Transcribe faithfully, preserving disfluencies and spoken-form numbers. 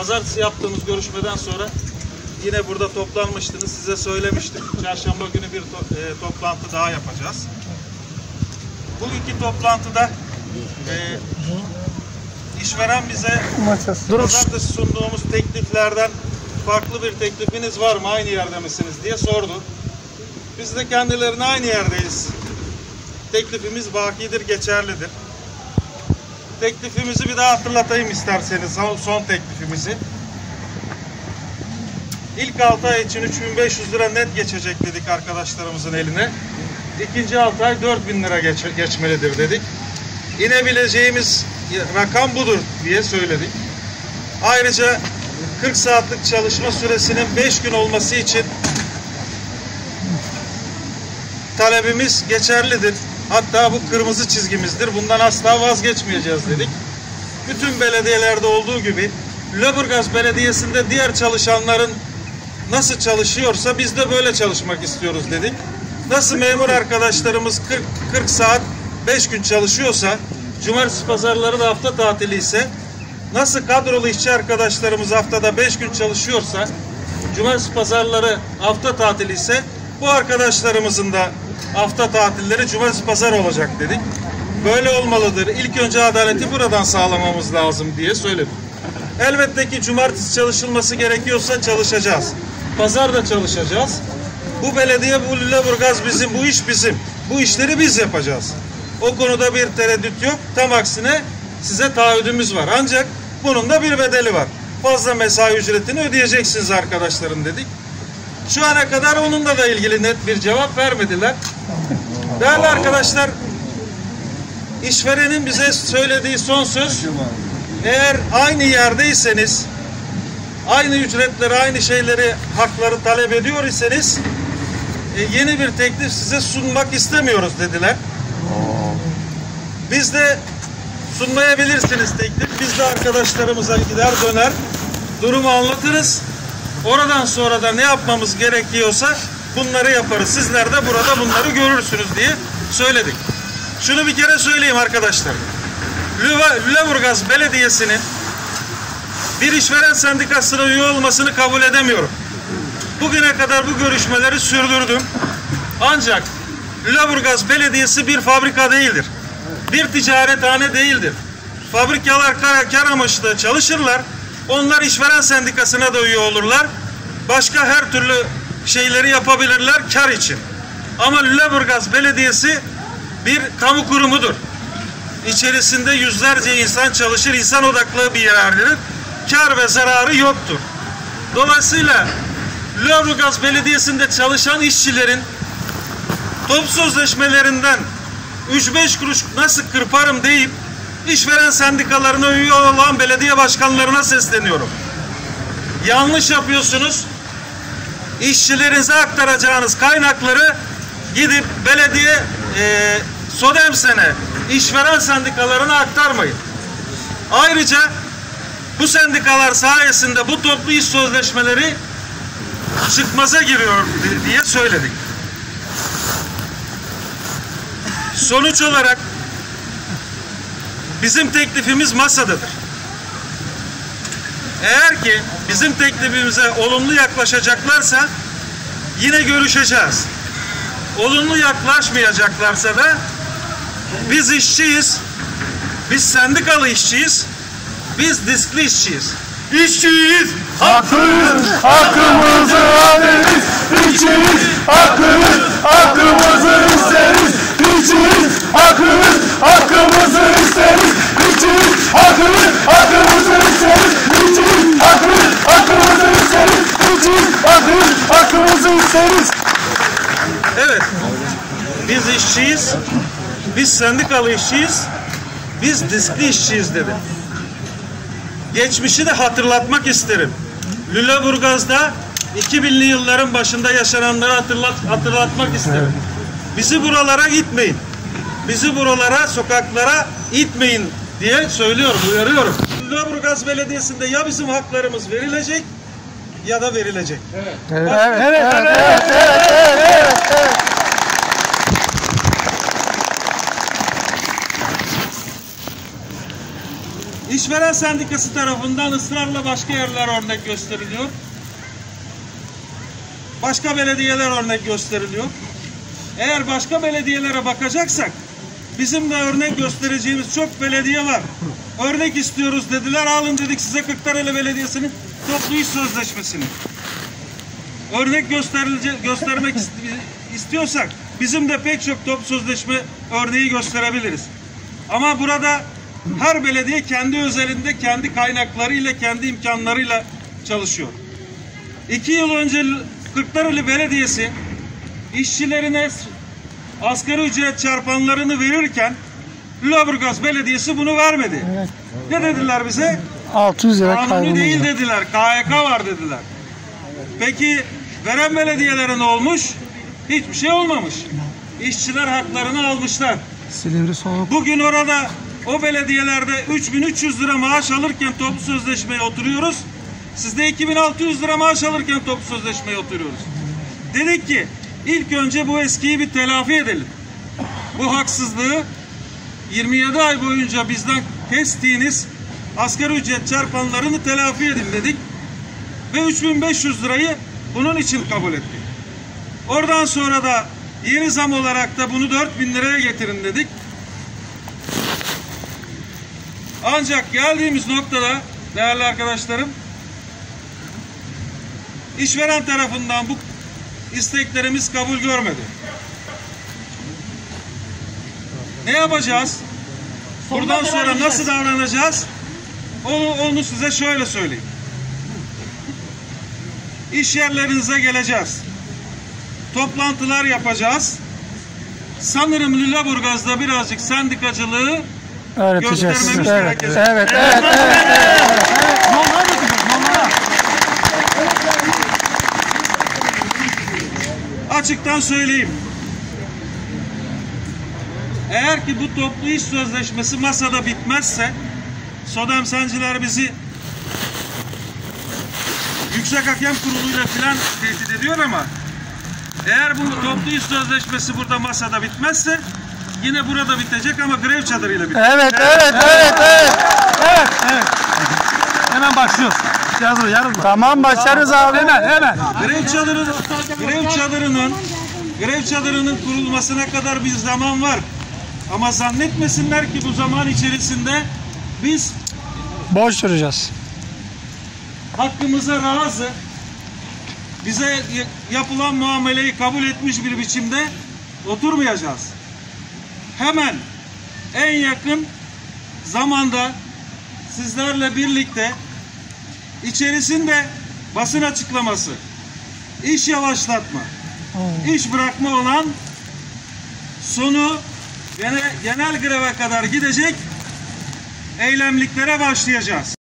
pazartesi yaptığımız görüşmeden sonra yine burada toplanmıştınız. Size söylemiştim. Çarşamba günü bir to e, toplantı daha yapacağız. Bugünkü toplantıda e, işveren bize pazartesi sunduğumuz tekliflerden farklı bir teklifiniz var mı? Aynı yerde misiniz diye sordu. Biz de kendilerine aynı yerdeyiz. Teklifimiz bakidir, geçerlidir. Teklifimizi bir daha hatırlatayım isterseniz. Son teklifimizi. İlk altı ay için üç bin beş yüz lira net geçecek dedik arkadaşlarımızın eline. İkinci altı ay dört bin lira geç, geçmelidir dedik. İnebileceğimiz rakam budur diye söyledik. Ayrıca kırk saatlik çalışma süresinin beş gün olması için talebimiz geçerlidir. Hatta bu kırmızı çizgimizdir. Bundan asla vazgeçmeyeceğiz dedik. Bütün belediyelerde olduğu gibi Lüleburgaz Belediyesi'nde diğer çalışanların nasıl çalışıyorsa biz de böyle çalışmak istiyoruz dedik. Nasıl memur arkadaşlarımız kırk, kırk saat beş gün çalışıyorsa, cumartesi pazarları da hafta tatili ise, nasıl kadrolu işçi arkadaşlarımız haftada beş gün çalışıyorsa, cumartesi pazarları hafta tatili ise, bu arkadaşlarımızın da hafta tatilleri cumartesi pazar olacak dedik. Böyle olmalıdır. İlk önce adaleti buradan sağlamamız lazım diye söyledik. Elbette ki cumartesi çalışılması gerekiyorsa çalışacağız. Pazar da çalışacağız. Bu belediye, bu Lüleburgaz bizim, bu iş bizim. Bu işleri biz yapacağız. O konuda bir tereddüt yok. Tam aksine size taahhüdümüz var. Ancak bunun da bir bedeli var. Fazla mesai ücretini ödeyeceksiniz arkadaşlarım dedik. Şu ana kadar onunla da ilgili net bir cevap vermediler. Değerli arkadaşlar, işverenin bize söylediği son söz, eğer aynı yerdeyseniz, aynı ücretleri, aynı şeyleri, hakları talep ediyor iseniz, e, yeni bir teklif size sunmak istemiyoruz dediler. Biz de sunmayabilirsiniz teklif. Biz de arkadaşlarımıza gider döner, durumu anlatırız. Oradan sonra da ne yapmamız gerekiyorsa bunları yaparız. Sizler de burada bunları görürsünüz diye söyledik. Şunu bir kere söyleyeyim arkadaşlar. Lüleburgaz Belediyesi'nin bir işveren sendikasına üye olmasını kabul edemiyorum. Bugüne kadar bu görüşmeleri sürdürdüm. Ancak Lüleburgaz Belediyesi bir fabrika değildir. Bir ticarethane değildir. Fabrikalar kar amaçlı çalışırlar. Onlar işveren sendikasına da üye olurlar. Başka her türlü şeyleri yapabilirler kar için. Ama Lüleburgaz Belediyesi bir kamu kurumudur. İçerisinde yüzlerce insan çalışır, insan odaklı bir yerdir. Kar ve zararı yoktur. Dolayısıyla Lüleburgaz Belediyesi'nde çalışan işçilerin top sözleşmelerinden üç beş kuruş nasıl kırparım deyip işveren sendikalarına üye olan belediye başkanlarına sesleniyorum. Yanlış yapıyorsunuz. İşçilerinize aktaracağınız kaynakları gidip belediye e, SODEMSEN'e, işveren sendikalarına aktarmayın. Ayrıca bu sendikalar sayesinde bu toplu iş sözleşmeleri çıkmaza giriyor diye söyledik. Sonuç olarak bizim teklifimiz masadadır. Eğer ki bizim teklifimize olumlu yaklaşacaklarsa yine görüşeceğiz. Olumlu yaklaşmayacaklarsa da biz işçiyiz, biz sendikalı işçiyiz, biz diskli işçiyiz. İşçiyiz, haklıyız, hakkımızı alırız. İşçiyiz, haklıyız, hakkımızı isteriz. İşçiyiz, haklıyız, hakkımızı isteriz. İşçiyiz, haklıyız, hakkımızı isteriz. İşçiyiz, haklıyız, hakkımızı isteriz. İşçiyiz, haklıyız, hakkımızı isteriz. Evet, biz işçiyiz, biz sendikalı işçiyiz, biz diskli işçiyiz dedi. Geçmişi de hatırlatmak isterim. Lüleburgaz'da iki binli yılların başında yaşananları hatırlat, hatırlatmak isterim. Bizi buralara gitmeyin. Bizi buralara, sokaklara itmeyin diye söylüyorum, uyarıyorum. Lüleburgaz Belediyesi'nde ya bizim haklarımız verilecek ya da verilecek. Evet. Evet. Evet. Evet. Evet. Evet. Evet. Evet. İşveren Sendikası tarafından ısrarla başka yerler örnek gösteriliyor. Başka belediyeler örnek gösteriliyor. Eğer başka belediyelere bakacaksak bizim de örnek göstereceğimiz çok belediye var. Örnek istiyoruz dediler. Alın dedik size Kırklareli Belediyesi'nin toplu iş sözleşmesini. Örnek göstermek istiyorsak bizim de pek çok toplu sözleşme örneği gösterebiliriz. Ama burada her belediye kendi özelinde, kendi kaynaklarıyla, kendi imkanlarıyla çalışıyor. İki yıl önce Kırklareli Belediyesi işçilerine asgari ücret çarpanlarını verirken Lüleburgaz Belediyesi bunu vermedi. Evet. Ne dediler bize? altı yüz lira kanuni değil dediler. K Y K var dediler. Peki veren belediyelere ne olmuş? Hiçbir şey olmamış. İşçiler haklarını almışlar. Silivri soğuk. Bugün orada o belediyelerde üç bin üç yüz lira maaş alırken toplu sözleşmeye oturuyoruz. Sizde iki bin altı yüz lira maaş alırken toplu sözleşmeye oturuyoruz. Dedik ki ilk önce bu eskiyi bir telafi edelim. Bu haksızlığı yirmi yedi ay boyunca bizden kestiğiniz asgari ücret çarpanlarını telafi edin dedik. Ve üç bin beş yüz lirayı bunun için kabul ettik. Oradan sonra da yeni zam olarak da bunu dört bin liraya getirin dedik. Ancak geldiğimiz noktada değerli arkadaşlarım, işveren tarafından bu isteklerimiz kabul görmedi. Ne yapacağız? Buradan sonra nasıl davranacağız? Onu, onu size şöyle söyleyeyim. İş yerlerinize geleceğiz. Toplantılar yapacağız. Sanırım Lüleburgaz'da birazcık sendikacılığı öğreteceğiz. göstermemiz Evet, gerekecek. evet, evet, evet, evet. Açıktan söyleyeyim. Eğer ki bu toplu iş sözleşmesi masada bitmezse Sodem Sancılar bizi Yüksek Hakem Kurulu'yla filan tehdit ediyor ama eğer bu toplu iş sözleşmesi burada masada bitmezse yine burada bitecek ama grev çadırıyla bitecek. Evet, evet, evet, evet. Evet, evet. Hemen başlıyoruz. Yazılı, yarın mı? Tamam, başlarız abi. Hemen, hemen. Grev çadırı, grev çadırının grev çadırının kurulmasına kadar bir zaman var. Ama zannetmesinler ki bu zaman içerisinde biz boş duracağız. hakkımıza razı, bize yapılan muameleyi kabul etmiş bir biçimde oturmayacağız. Hemen en yakın zamanda sizlerle birlikte içerisinde basın açıklaması, iş yavaşlatma, iş bırakma olan sonu genel, genel greve kadar gidecek eylemliklere başlayacağız.